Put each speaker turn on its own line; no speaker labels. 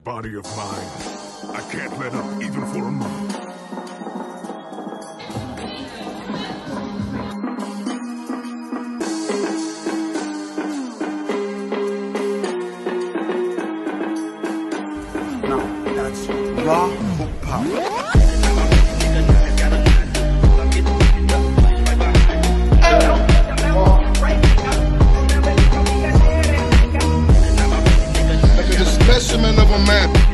body of mine. I can't let up even for a moment.
Now, that's raw hook power.
Specimen of a man.